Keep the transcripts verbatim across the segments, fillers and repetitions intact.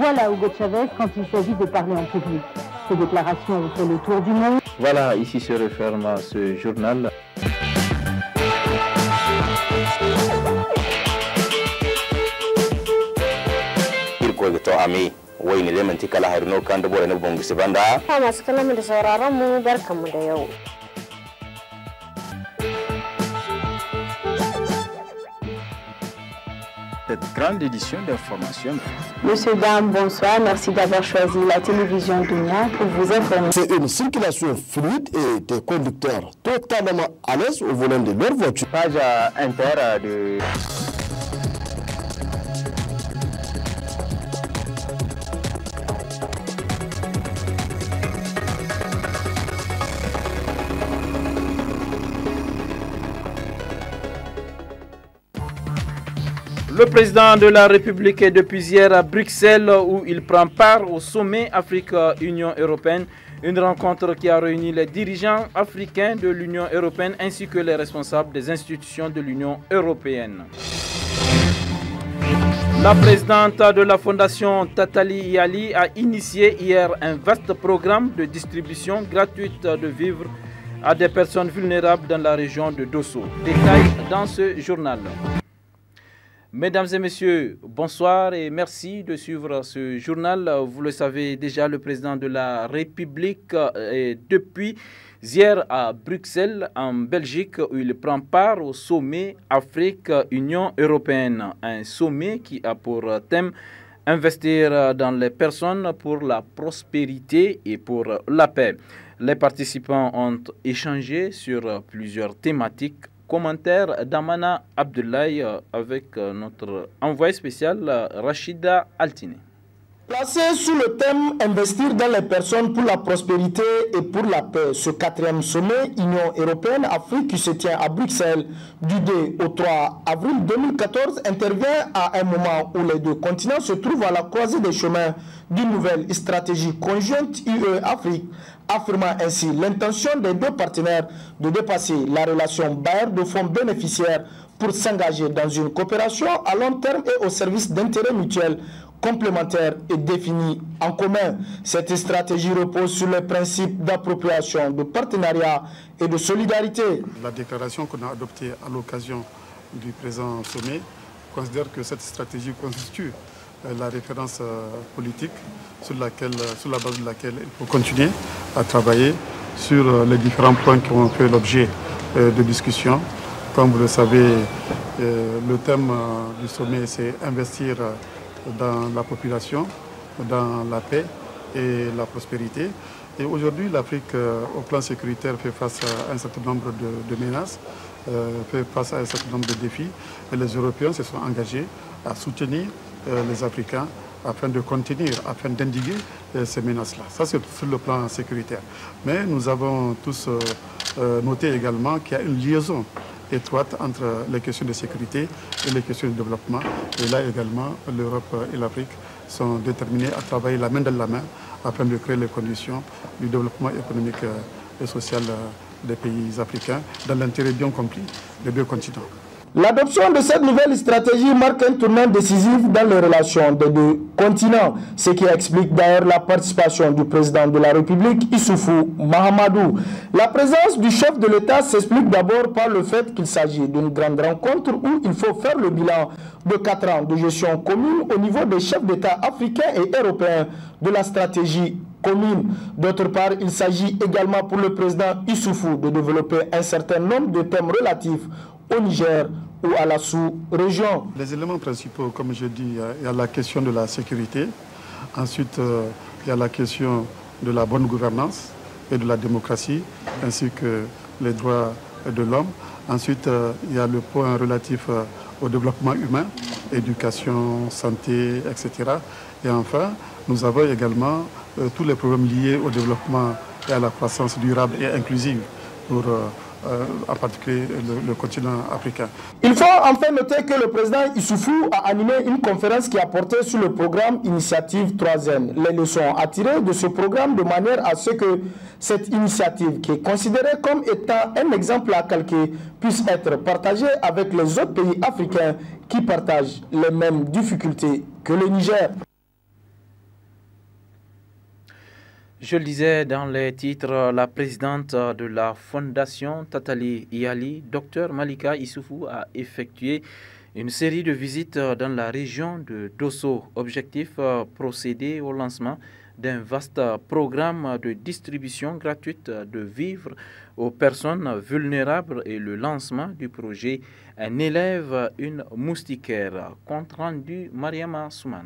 Voilà Hugo Chavez quand il s'agit de parler en public. Ses déclarations ont fait le tour du monde. Voilà, ici se referme ce journal. to ami wai ne lemanti kala harino kan da bore na bongo sibanda ha masu kallon da sauraron mu barkanmu da yau. Cette grande édition d'information. Monsieur, dame, bonsoir. Merci d'avoir choisi la télévision Dunia pour vous informer. C'est une circulation fluide et des conducteurs totalement à l'aise au volant de leur voiture. Page inter de... Le président de la République est depuis hier à Bruxelles où il prend part au sommet Afrique-Union européenne, une rencontre qui a réuni les dirigeants africains de l'Union européenne ainsi que les responsables des institutions de l'Union européenne. La présidente de la fondation Tatali Yali a initié hier un vaste programme de distribution gratuite de vivres à des personnes vulnérables dans la région de Dosso. Détail dans ce journal. Mesdames et messieurs, bonsoir et merci de suivre ce journal. Vous le savez déjà, le président de la République est depuis hier à Bruxelles, en Belgique, où il prend part au sommet Afrique-Union européenne. Un sommet qui a pour thème investir dans les personnes pour la prospérité et pour la paix. Les participants ont échangé sur plusieurs thématiques. Commentaire d'Amana Abdoulaye avec notre envoyé spécial Rachida Altine. Placé sous le thème « Investir dans les personnes pour la prospérité et pour la paix », ce quatrième sommet Union européenne-Afrique qui se tient à Bruxelles du deux au trois avril deux mille quatorze intervient à un moment où les deux continents se trouvent à la croisée des chemins d'une nouvelle stratégie conjointe U E-Afrique, affirmant ainsi l'intention des deux partenaires de dépasser la relation bailleur de fonds bénéficiaires pour s'engager dans une coopération à long terme et au service d'intérêts mutuels complémentaires et définis en commun. Cette stratégie repose sur les principes d'appropriation, de partenariat et de solidarité. La déclaration qu'on a adoptée à l'occasion du présent sommet considère que cette stratégie constitue la référence politique sur, laquelle, sur la base de laquelle il faut continuer à travailler sur les différents points qui ont fait l'objet de discussion. Comme vous le savez, le thème du sommet, c'est investir dans la population, dans la paix et la prospérité. Et aujourd'hui, l'Afrique, au plan sécuritaire, fait face à un certain nombre de, de menaces, euh, fait face à un certain nombre de défis. Et les Européens se sont engagés à soutenir euh, les Africains afin de contenir, afin d'endiguer euh, ces menaces-là. Ça, c'est sur le plan sécuritaire. Mais nous avons tous euh, euh, noté également qu'il y a une liaison étroite entre les questions de sécurité et les questions de développement. Et là également, l'Europe et l'Afrique sont déterminés à travailler la main dans la main afin de créer les conditions du développement économique et social des pays africains dans l'intérêt bien compris des deux continents. L'adoption de cette nouvelle stratégie marque un tournant décisif dans les relations des deux continents, ce qui explique d'ailleurs la participation du président de la République, Issoufou Mahamadou. La présence du chef de l'État s'explique d'abord par le fait qu'il s'agit d'une grande rencontre où il faut faire le bilan de quatre ans de gestion commune au niveau des chefs d'État africains et européens de la stratégie commune. D'autre part, il s'agit également pour le président Issoufou de développer un certain nombre de thèmes relatifs au Niger ou à la sous-région. Les éléments principaux, comme je dis, il y a la question de la sécurité. Ensuite, euh, il y a la question de la bonne gouvernance et de la démocratie, ainsi que les droits de l'homme. Ensuite, euh, il y a le point relatif euh, au développement humain, éducation, santé, et cetera. Et enfin, nous avons également euh, tous les problèmes liés au développement et à la croissance durable et inclusive pour euh, Euh, en particulier le, le continent africain. Il faut enfin noter que le président Issoufou a animé une conférence qui a porté sur le programme Initiative trois N. Les leçons à tirer de ce programme de manière à ce que cette initiative, qui est considérée comme étant un exemple à calquer, puisse être partagée avec les autres pays africains qui partagent les mêmes difficultés que le Niger. Je le disais dans les titres, la présidente de la Fondation Tatali Iyali, Dr Malika Issoufou, a effectué une série de visites dans la région de Dosso. Objectif, procéder au lancement d'un vaste programme de distribution gratuite de vivres aux personnes vulnérables et le lancement du projet Un élève, une moustiquaire. Compte rendu Mariama Soumana.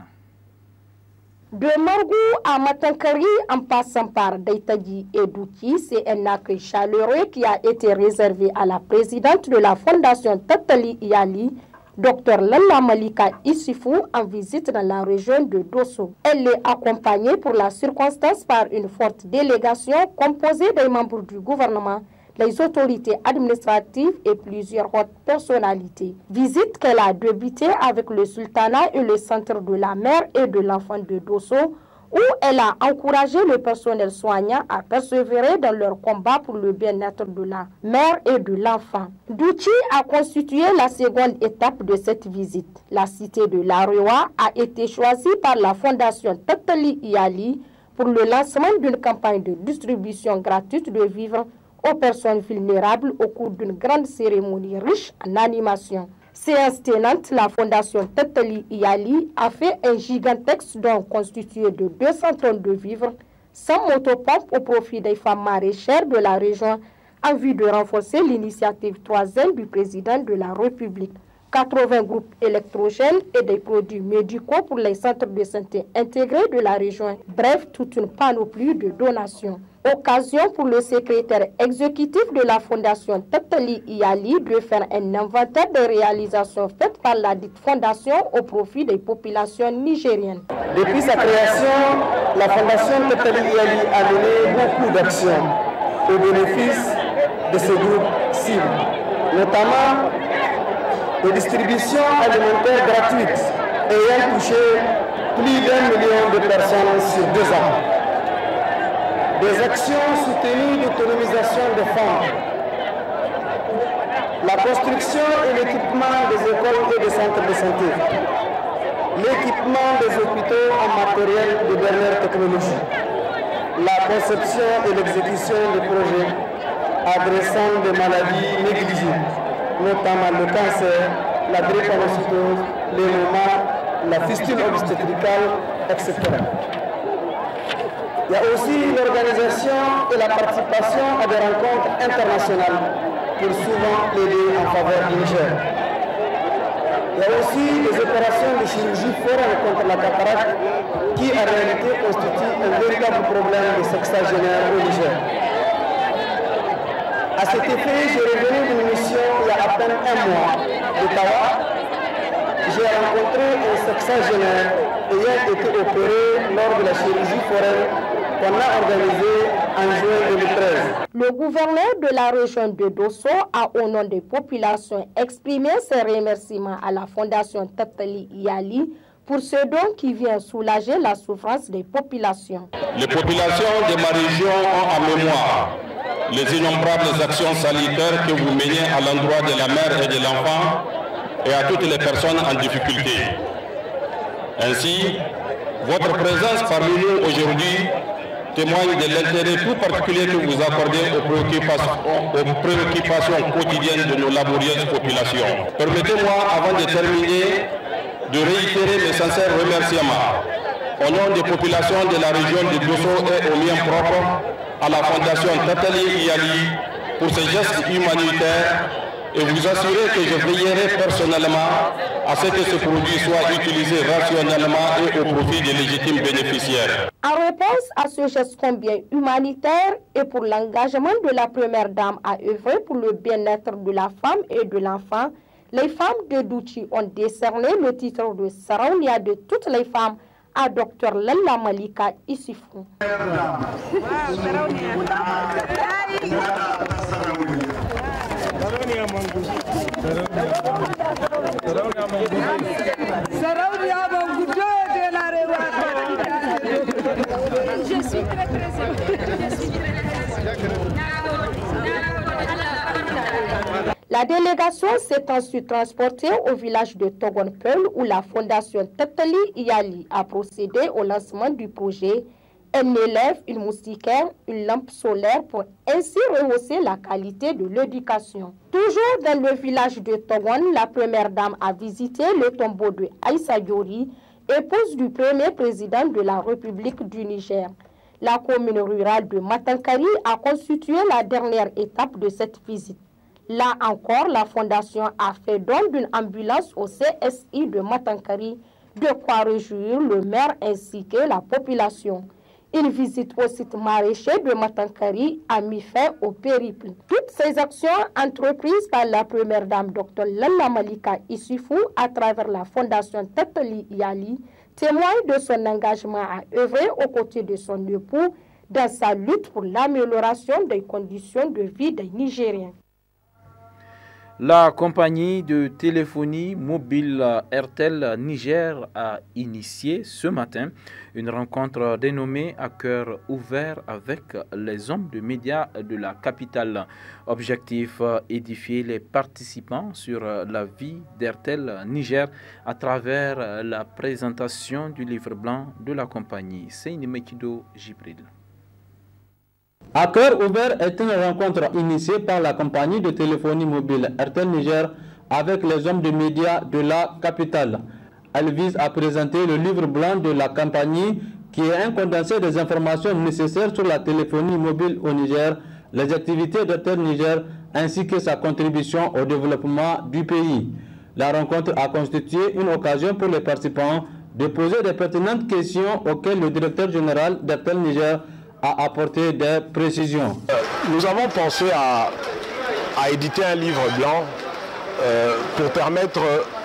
De Morgou à Matankari, en passant par Daitagi et Douki, c'est un accueil chaleureux qui a été réservé à la présidente de la Fondation Tatali Iyali, Dr Lalla Malika Issoufou, en visite dans la région de Dosso. Elle est accompagnée pour la circonstance par une forte délégation composée des membres du gouvernement, les autorités administratives et plusieurs hautes personnalités. Visite qu'elle a débutée avec le sultanat et le centre de la mère et de l'enfant de Dosso, où elle a encouragé le personnel soignant à persévérer dans leur combat pour le bien-être de la mère et de l'enfant. Douchi a constitué la seconde étape de cette visite. La cité de l'Arewa a été choisie par la Fondation Tatali Iyali pour le lancement d'une campagne de distribution gratuite de vivres aux personnes vulnérables au cours d'une grande cérémonie riche en animation. Séance tenante, la Fondation Tatali Iyali a fait un gigantesque don constitué de deux cents tonnes de vivres, sans motopompe au profit des femmes maraîchères de la région en vue de renforcer l'initiative troisième du président de la République. quatre-vingts groupes électrogènes et des produits médicaux pour les centres de santé intégrés de la région. Bref, toute une panoplie de donations. Occasion pour le secrétaire exécutif de la Fondation Tatali Iyali de faire un inventaire des réalisations faites par la dite fondation au profit des populations nigériennes. Depuis sa création, la Fondation Tatali Iyali a mené beaucoup d'actions au bénéfice de ce groupe cible, notamment de distribution alimentaire gratuite ayant touché plus d'un million de personnes sur deux ans. Des actions soutenues d'autonomisation des femmes, la construction et l'équipement des écoles et des centres de santé, l'équipement des hôpitaux en matériel de dernière technologie, la conception et l'exécution de projets adressant des maladies négligées, notamment le cancer, la drépanocytose, les rhumates, la fistule obstétricale, et cetera. Il y a aussi l'organisation et la participation à des rencontres internationales pour souvent plaider en faveur du Niger. Il y a aussi des opérations de chirurgie foraine contre la cataracte qui en réalité constituent un véritable problème de sexagénaire au Niger. À cet effet, j'ai revenu d'une mission il y a à peine un mois de Tawa. J'ai rencontré un sexagénaire ayant été opéré lors de la chirurgie foraine qu'on a organisée en juin deux mille treize. Le gouverneur de la région de Dosso a, au nom des populations, exprimé ses remerciements à la Fondation Tatali Iyali pour ce don qui vient soulager la souffrance des populations. Les populations de ma région ont en mémoire les innombrables actions sanitaires que vous menez à l'endroit de la mère et de l'enfant et à toutes les personnes en difficulté. Ainsi, votre présence parmi nous aujourd'hui témoigne de l'intérêt tout particulier que vous accordez aux préoccupations, aux préoccupations quotidiennes de nos laborieuses populations. Permettez-moi, avant de terminer, de réitérer mes sincères remerciements au nom des populations de la région de Dosso et au mien propre, à la Fondation Tatali Iyali pour ces gestes humanitaires et vous assurer que je veillerai personnellement à ce que ce produit soit utilisé rationnellement et au profit des légitimes bénéficiaires. En réponse à ce geste combien humanitaire et pour l'engagement de la première dame à œuvrer pour le bien-être de la femme et de l'enfant, les femmes de Douchi ont décerné le titre de Saraounia de toutes les femmes à Dr Lalla Malika Issoufou. Je suis très La délégation s'est ensuite transportée au village de Togonpeul où la Fondation Tatali Iyali a procédé au lancement du projet Un élève, une moustiquaire, une lampe solaire pour ainsi rehausser la qualité de l'éducation. Toujours dans le village de Togon, la première dame a visité le tombeau de Aïssa Diori, épouse du premier président de la République du Niger. La commune rurale de Matankari a constitué la dernière étape de cette visite. Là encore, la fondation a fait don d'une ambulance au C S I de Matankari, de quoi réjouir le maire ainsi que la population. Une visite au site maraîcher de Matankari a mis fin au périple. Toutes ces actions entreprises par la première dame Dr Lalla Malika Issifou à travers la fondation Tatali Yali témoignent de son engagement à œuvrer aux côtés de son époux dans sa lutte pour l'amélioration des conditions de vie des Nigériens. La compagnie de téléphonie mobile Airtel Niger a initié ce matin une rencontre dénommée à cœur ouvert avec les hommes de médias de la capitale. Objectif, édifier les participants sur la vie d'Airtel Niger à travers la présentation du livre blanc de la compagnie. Seyni Mekido Jibril. À cœur ouvert est une rencontre initiée par la compagnie de téléphonie mobile Airtel Niger avec les hommes de médias de la capitale. Elle vise à présenter le livre blanc de la compagnie qui est un condensé des informations nécessaires sur la téléphonie mobile au Niger, les activités d'Airtel Niger ainsi que sa contribution au développement du pays. La rencontre a constitué une occasion pour les participants de poser des pertinentes questions auxquelles le directeur général d'Airtel Niger a apporté des précisions. Nous avons pensé à, à éditer un livre blanc euh, pour permettre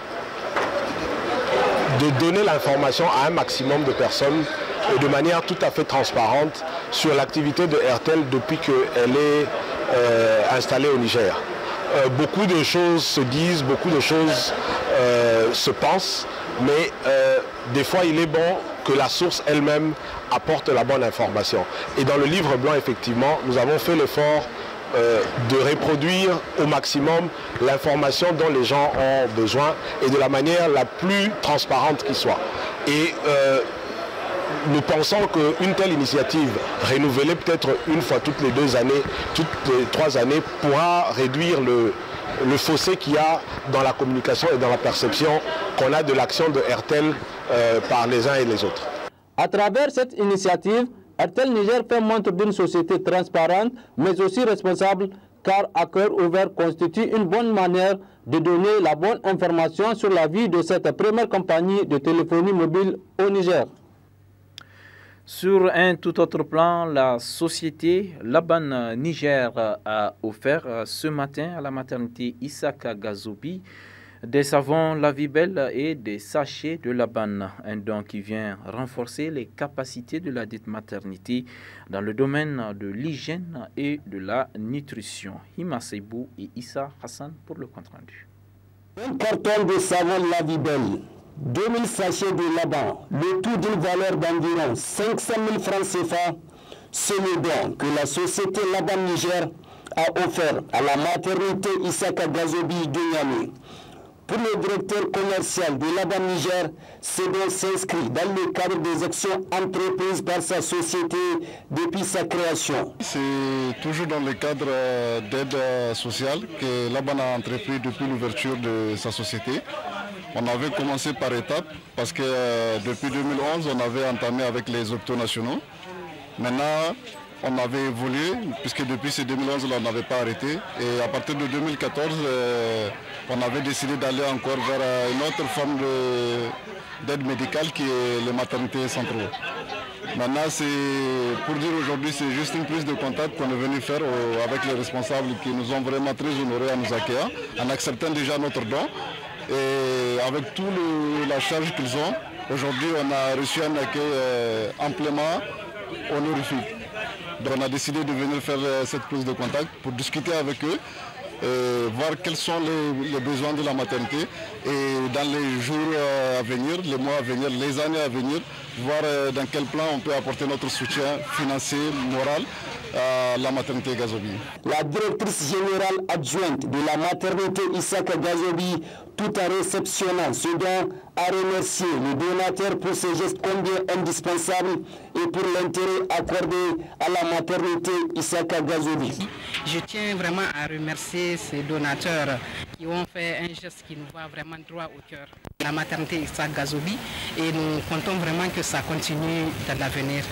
de donner l'information à un maximum de personnes et de manière tout à fait transparente sur l'activité de Airtel depuis qu'elle est euh, installée au Niger. Euh, beaucoup de choses se disent, beaucoup de choses euh, se pensent, mais euh, des fois il est bon que la source elle-même apporte la bonne information. Et dans le livre blanc, effectivement, nous avons fait l'effort euh, de reproduire au maximum l'information dont les gens ont besoin et de la manière la plus transparente qui soit. Et euh, nous pensons qu'une telle initiative, renouvelée peut-être une fois toutes les deux années, toutes les trois années, pourra réduire le, le fossé qu'il y a dans la communication et dans la perception qu'on a de l'action de Airtel euh, par les uns et les autres. À travers cette initiative, Airtel Niger fait montre d'une société transparente, mais aussi responsable, car à cœur ouvert constitue une bonne manière de donner la bonne information sur la vie de cette première compagnie de téléphonie mobile au Niger. Sur un tout autre plan, la société Laban Niger a offert ce matin à la maternité Isaka Gazobi des savons La Vie Belle et des sachets de Laban, un don qui vient renforcer les capacités de la dite maternité dans le domaine de l'hygiène et de la nutrition. Hima Seibou et Issa Hassan pour le compte-rendu. Un carton de savon La Vie Belle, deux mille sachets de Laban, le tout d'une valeur d'environ cinq cent mille francs C F A, c'est le don que la société Laban Niger a offert à la maternité Isaka Gazobi de Niamey. Pour le directeur commercial de Laban Niger, ce don s'inscrit dans le cadre des actions entreprises par sa société depuis sa création. C'est toujours dans le cadre d'aide sociale que Laban a entrepris depuis l'ouverture de sa société. On avait commencé par étapes parce que euh, depuis deux mille onze, on avait entamé avec les hôpitaux nationaux. Maintenant, on avait évolué, puisque depuis ce deux mille onze, là, on n'avait pas arrêté. Et à partir de deux mille quatorze, euh, on avait décidé d'aller encore vers euh, une autre forme d'aide médicale qui est les maternités centrales. Maintenant, c'est pour dire aujourd'hui, c'est juste une prise de contact qu'on est venu faire euh, avec les responsables qui nous ont vraiment très honorés à nous accueillir, en acceptant déjà notre don. Et avec toute la charge qu'ils ont, aujourd'hui, on a reçu un accueil euh, amplement honorifique. Donc on a décidé de venir faire cette prise de contact pour discuter avec eux, euh, voir quels sont les, les besoins de la maternité et dans les jours à venir, les mois à venir, les années à venir, voir euh, dans quel plan on peut apporter notre soutien financier, moral à la maternité Gazobi. La directrice générale adjointe de la maternité Isaka Gazobi, tout en réceptionnant ce don, a remercié le donateur pour ce geste combien indispensable et pour l'intérêt accordé à la maternité Isaka Gazobi. Je tiens vraiment à remercier ces donateurs qui ont fait un geste qui nous va vraiment droit au cœur. La maternité Isaka Gazobi, et nous comptons vraiment que ça continue dans l'avenir.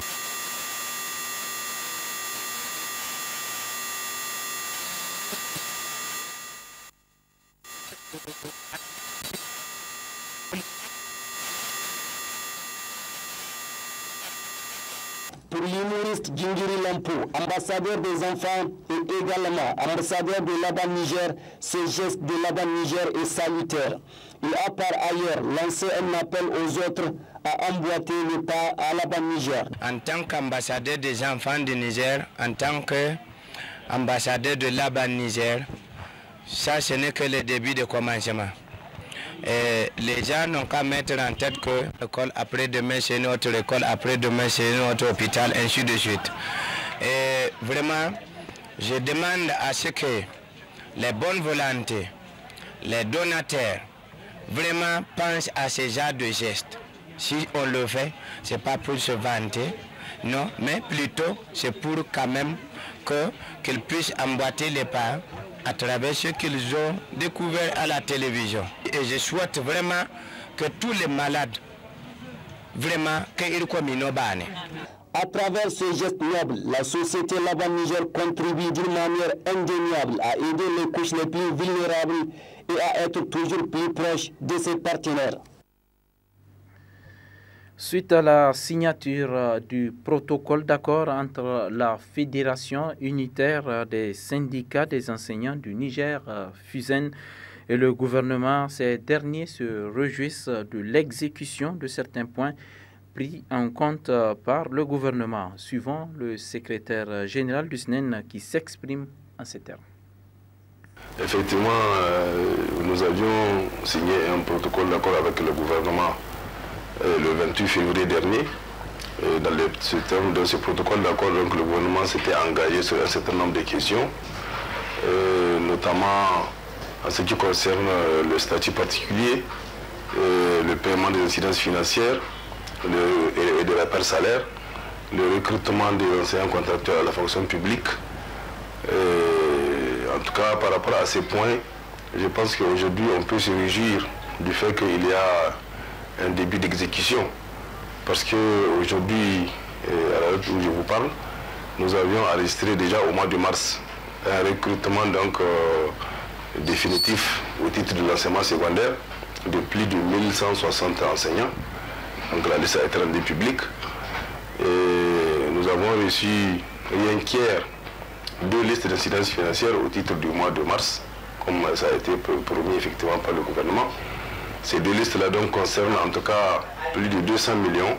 Pour l'humoriste Gingiri Lampo, ambassadeur des enfants et également ambassadeur de Laban Niger, ce geste de Laban Niger est salutaire. Il a par ailleurs lancé un appel aux autres à emboîter le pas à Laban Niger. En tant qu'ambassadeur des enfants du Niger, en tant qu'ambassadeur de Laban Niger, ça ce n'est que le début de commencement. Et les gens n'ont qu'à mettre en tête que l'école après-demain c'est notre école, après-demain c'est notre hôpital, ainsi de suite. Et vraiment, je demande à ce que les bonnes volontés, les donateurs, vraiment pensent à ce genre de gestes. Si on le fait, ce n'est pas pour se vanter, non, mais plutôt c'est pour quand même que qu'ils puissent emboîter les pas à travers ce qu'ils ont découvert à la télévision. Et je souhaite vraiment que tous les malades, vraiment, qu'ils communent. À travers ce geste noble, la société Laban Niger contribue d'une manière indéniable à aider les couches les plus vulnérables et à être toujours plus proche de ses partenaires. Suite à la signature du protocole d'accord entre la Fédération unitaire des syndicats des enseignants du Niger, FUSEN, et le gouvernement, ces derniers se réjouissent de l'exécution de certains points pris en compte par le gouvernement, suivant le secrétaire général du S N E N qui s'exprime en ces termes. Effectivement, euh, nous avions signé un protocole d'accord avec le gouvernement le vingt-huit février dernier. Et dans, le, ce terme, dans ce protocole d'accord, le gouvernement s'était engagé sur un certain nombre de questions, euh, notamment en ce qui concerne le statut particulier, euh, le paiement des incidences financières le, et, et de la paire salaire, le recrutement des enseignants contractuels à la fonction publique. Et, en tout cas, par rapport à ces points, je pense qu'aujourd'hui, on peut se réjouir du fait qu'il y a un début d'exécution, parce qu'aujourd'hui, à l'heure où je vous parle, nous avions enregistré déjà au mois de mars un recrutement donc euh, définitif au titre de l'enseignement secondaire de plus de mille cent soixante enseignants. Donc la liste a été rendue publique et nous avons reçu rien qu'hier deux listes d'incidence financière au titre du mois de mars, comme ça a été promis effectivement par le gouvernement. Ces deux listes-là donc concernent en tout cas plus de deux cents millions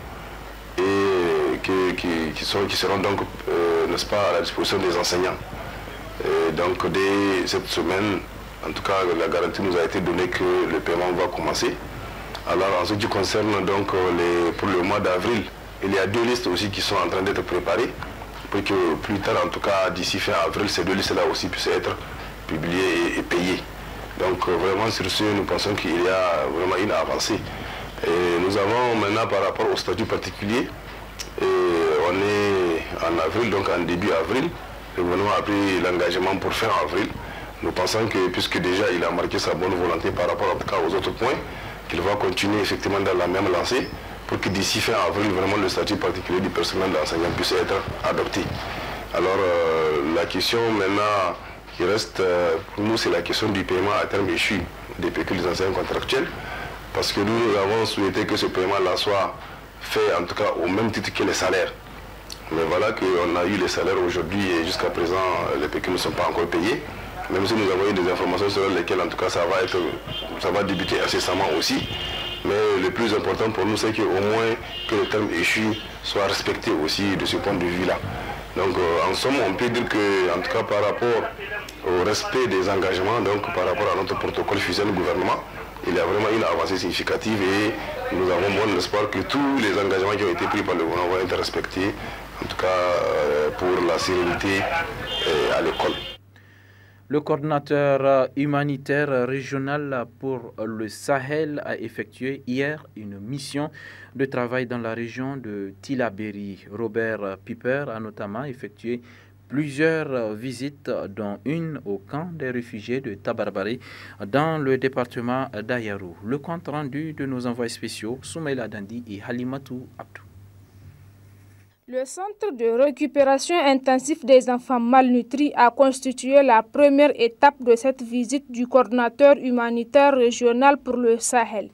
et qui, qui, qui, sont, qui seront donc, euh, n'est-ce pas, à la disposition des enseignants. Et donc dès cette semaine, en tout cas la garantie nous a été donnée que le paiement va commencer. Alors en ce qui concerne donc les, pour le mois d'avril, il y a deux listes aussi qui sont en train d'être préparées pour que plus tard, en tout cas d'ici fin avril, ces deux listes-là aussi puissent être publiées et, et payées. Donc vraiment sur ce, nous pensons qu'il y a vraiment une avancée. Et nous avons maintenant par rapport au statut particulier, et on est en avril, donc en début avril, le gouvernement a pris l'engagement pour fin avril. Nous pensons que puisque déjà il a marqué sa bonne volonté par rapport en tout cas aux autres points, qu'il va continuer effectivement dans la même lancée pour que d'ici fin avril, vraiment le statut particulier du personnel d'enseignant puisse être adopté. Alors euh, la question maintenant qui reste euh, pour nous, c'est la question du paiement à terme échu des pécules des enseignants contractuels, parce que nous, nous avons souhaité que ce paiement-là soit fait en tout cas au même titre que les salaires. Mais voilà qu'on a eu les salaires aujourd'hui et jusqu'à présent les pécules ne sont pas encore payés, même si nous avons eu des informations sur lesquelles en tout cas ça va, être, ça va débuter incessamment aussi. Mais le plus important pour nous, c'est qu'au moins que le terme échu soit respecté aussi de ce point de vue-là. Donc euh, en somme, on peut dire que, en tout cas par rapport au respect des engagements, donc par rapport à notre protocole FUSEN gouvernement, il y a vraiment une avancée significative et nous avons bon espoir que tous les engagements qui ont été pris par le gouvernement vont être respectés en tout cas euh, pour la sérénité euh, à l'école. Le coordinateur humanitaire régional pour le Sahel a effectué hier une mission de travail dans la région de Tillabéri. Robert Piper a notamment effectué plusieurs visites, dont une au camp des réfugiés de Tabarbari dans le département d'Ayarou. Le compte rendu de nos envoyés spéciaux, Soumaïla Dandi et Halimatou Abdou. Le centre de récupération intensive des enfants malnutris a constitué la première étape de cette visite du coordinateur humanitaire régional pour le Sahel.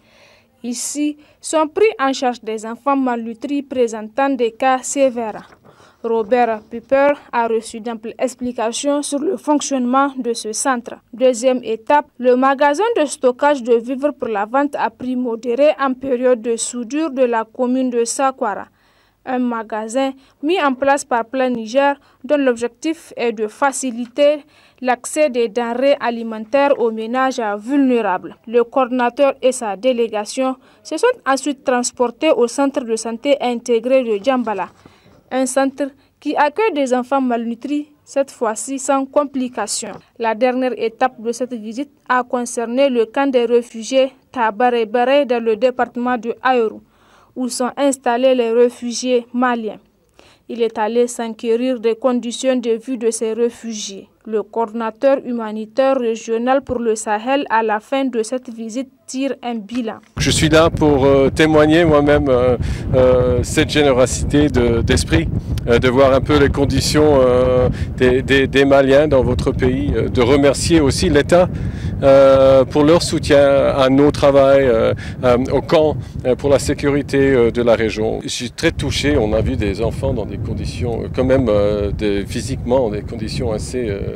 Ici, sont pris en charge des enfants malnutris présentant des cas sévères. Robert Piper a reçu d'amples explications sur le fonctionnement de ce centre. Deuxième étape, le magasin de stockage de vivres pour la vente à prix modéré en période de soudure de la commune de Sakwara. Un magasin mis en place par Plan Niger dont l'objectif est de faciliter l'accès des denrées alimentaires aux ménages vulnérables. Le coordinateur et sa délégation se sont ensuite transportés au centre de santé intégré de Djambala, un centre qui accueille des enfants malnutris, cette fois-ci sans complications. La dernière étape de cette visite a concerné le camp des réfugiés Tabaré-Baré dans le département de Ayerou, où sont installés les réfugiés maliens. Il est allé s'enquérir des conditions de vie de ces réfugiés. Le coordinateur humanitaire régional pour le Sahel, à la fin de cette visite, tire un bilan. Je suis là pour euh, témoigner moi-même euh, euh, cette générosité d'esprit, de, euh, de voir un peu les conditions euh, des, des, des Maliens dans votre pays, euh, de remercier aussi l'État euh, pour leur soutien à nos travaux, euh, euh, au camp, euh, pour la sécurité euh, de la région. Je suis très touché, on a vu des enfants dans des conditions, euh, quand même euh, des, physiquement, des conditions assez euh,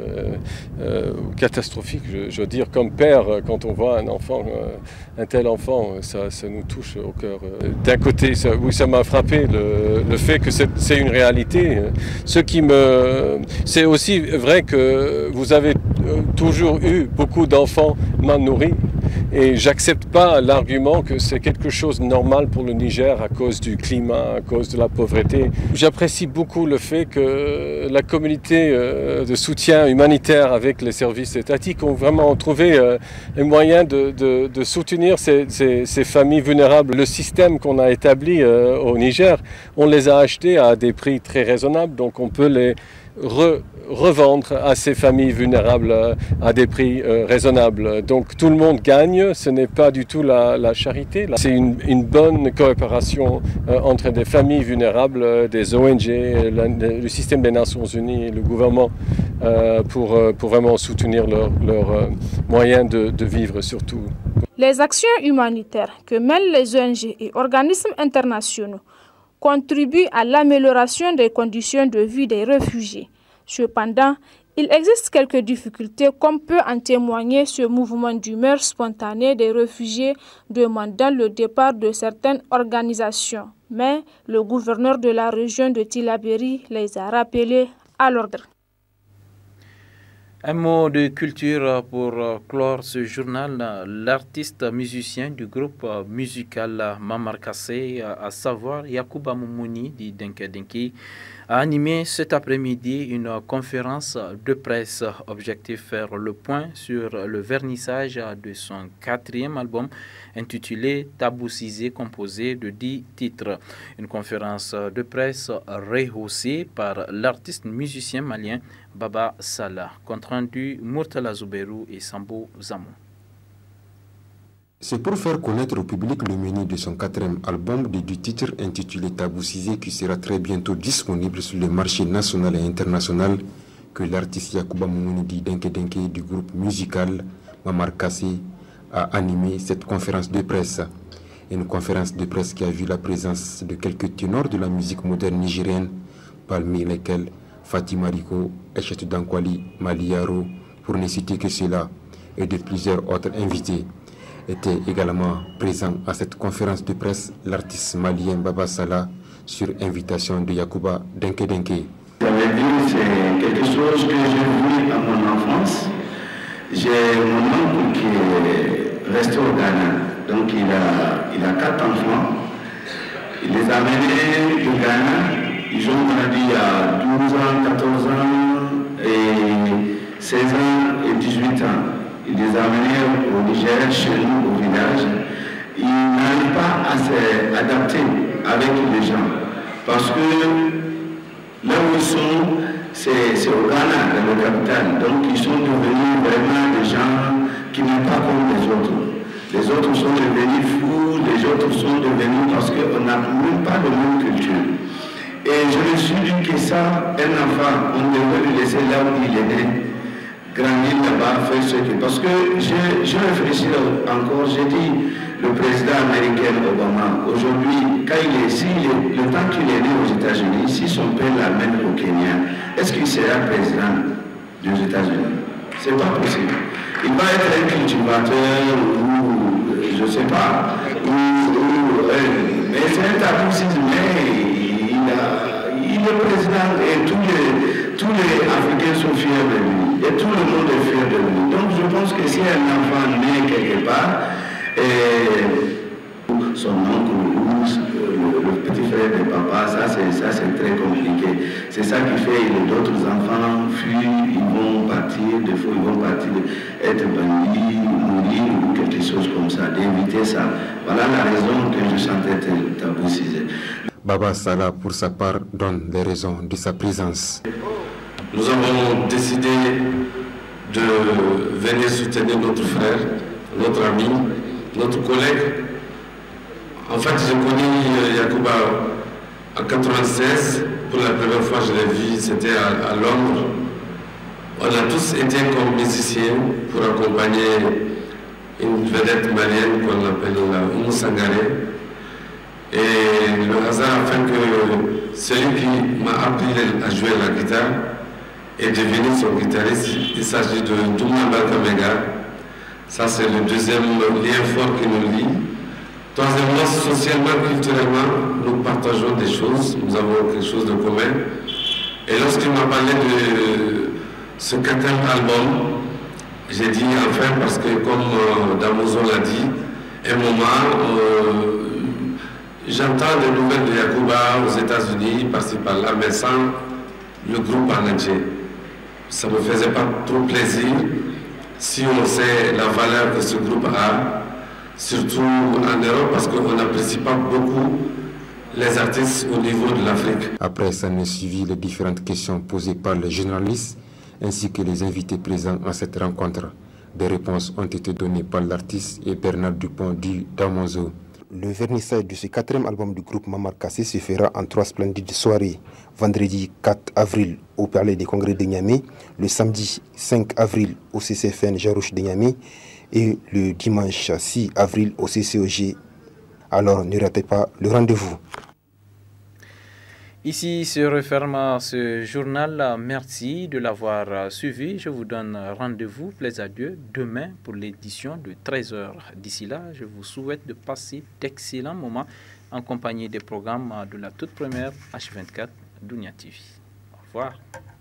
euh, catastrophiques. Je, je veux dire, comme père, quand on voit un enfant, euh, un tel enfant, ça, ça nous touche au cœur. D'un côté, ça, oui, ça m'a frappé le, le fait que c'est une réalité. Ce qui me, c'est aussi vrai que vous avez toujours eu beaucoup d'enfants mal nourris. Et j'accepte pas l'argument que c'est quelque chose de normal pour le Niger à cause du climat, à cause de la pauvreté. J'apprécie beaucoup le fait que la communauté de soutien humanitaire avec les services étatiques ont vraiment trouvé un moyen de, de, de soutenir ces, ces, ces familles vulnérables. Le système qu'on a établi au Niger, on les a achetés à des prix très raisonnables, donc on peut les Re, revendre à ces familles vulnérables à des prix euh, raisonnables. Donc tout le monde gagne, ce n'est pas du tout la, la charité. C'est une, une bonne coopération euh, entre des familles vulnérables, des O N G, la, le système des Nations Unies et le gouvernement euh, pour, pour vraiment soutenir leurs leur, euh, moyens de, de vivre surtout. Les actions humanitaires que mènent les O N G et organismes internationaux contribue à l'amélioration des conditions de vie des réfugiés. Cependant, il existe quelques difficultés comme peut en témoigner ce mouvement d'humeur spontanée des réfugiés demandant le départ de certaines organisations. Mais le gouverneur de la région de Tillabéri les a rappelés à l'ordre. Un mot de culture pour clore ce journal. L'artiste musicien du groupe musical Mamar Kassé, à savoir Yacouba Moumouni dit Denke Denki, a animé cet après-midi une conférence de presse. Objectif faire le point sur le vernissage de son quatrième album intitulé Tabou Cissé, composé de dix titres. Une conférence de presse rehaussée par l'artiste musicien malien Baba Salah. Compte rendu Murtala Zouberou et Sambo Zamou. C'est pour faire connaître au public le menu de son quatrième album de du titre intitulé Tabou Cissé, qui sera très bientôt disponible sur le marché national et international, que l'artiste Yacouba Moumouni dit Denke Denke du groupe musical Mamar Kassé a animé cette conférence de presse. Une conférence de presse qui a vu la présence de quelques ténors de la musique moderne nigérienne, parmi lesquels Fatima Rico, Echetou Dankwali, Maliaro, pour ne citer que cela, et de plusieurs autres invités. Était également présent à cette conférence de presse l'artiste malien Baba Salah sur invitation de Yacouba Denke Denke. Ça veut dire c'est quelque chose que j'ai vu à mon enfance. J'ai mon oncle qui est resté au Ghana, donc il a, il a quatre enfants. Il les a amenés au Ghana, ils ont grandi il les a amenés au Niger, chez nous, au village. Ils n'arrivent pas à s'adapter avec les gens. Parce que là où ils sont, c'est au Ghana, dans le capital. Donc ils sont devenus vraiment des gens qui n'est pas comme les autres. Les autres sont devenus fous, les autres sont devenus parce qu'on n'a même pas de même culture. Et je me suis dit que ça, un enfant, on devrait lui laisser là où il est né, grandir là-bas, faire ce que... Parce que je réfléchis encore, j'ai dit, le président américain Obama, aujourd'hui, quand il est ici, le, le temps qu'il est né aux États-Unis, si son père l'amène au Kenya, est-ce qu'il sera président des États-Unis? C'est pas possible. Il va être un cultivateur ou, je ne sais pas, ou, ou, euh, mais c'est un tabousisme, mais il, a, il est président et tous les, tous les Africains sont fiers de lui, et tout le monde est fier de lui. Donc je pense que si un enfant naît quelque part, et son oncle ou le, le petit frère de papa, ça c'est très compliqué. C'est ça qui fait que d'autres enfants fuient, ils vont partir, des fois ils vont partir, être bandits, mourir ou quelque chose comme ça, d'éviter ça. Voilà la raison que je sentais taboucisé. Baba Salah, pour sa part, donne les raisons de sa présence. Nous avons décidé de venir soutenir notre frère, notre ami, notre collègue. En fait, j'ai connu Yacouba en quatre-vingt-seize. Pour la première fois, je l'ai vu, c'était à, à Londres. On a tous été comme musiciens pour accompagner une vedette malienne qu'on appelle Oumou Sangaré. Et le hasard a fait que celui qui m'a appris à jouer la guitare est devenu son guitariste. Il s'agit de Douma Balkamega. Ça, c'est le deuxième lien fort qui nous lie. Troisièmement, socialement, culturellement, nous partageons des choses, nous avons quelque chose de commun. Et lorsqu'il m'a parlé de ce quatrième album, j'ai dit enfin, parce que comme euh, Damozo l'a dit, un moment, euh, j'entends des nouvelles de Yacouba aux États-Unis, par-ci par-là, mais sans le groupe en entier. Ça ne me faisait pas trop plaisir si on sait la valeur que ce groupe a. Surtout en Europe, parce qu'on n'apprécie pas beaucoup les artistes au niveau de l'Afrique. Après, ça ne suivi les différentes questions posées par les journalistes ainsi que les invités présents à cette rencontre. Des réponses ont été données par l'artiste et Bernard Dupont du Damozo. Le vernissage de ce quatrième album du groupe Mamar Kassé se fera en trois splendides soirées. Vendredi quatre avril au Palais des Congrès de Niamey, le samedi cinq avril au C C F N Jarouche de Niamey et le dimanche six avril au C C O G. Alors ne ratez pas le rendez-vous. Ici se referme ce journal. Merci de l'avoir suivi. Je vous donne rendez-vous, plaise à Dieu, demain pour l'édition de treize heures. D'ici là, je vous souhaite de passer d'excellents moments en compagnie des programmes de la toute première H vingt-quatre Dunia T V. Au revoir.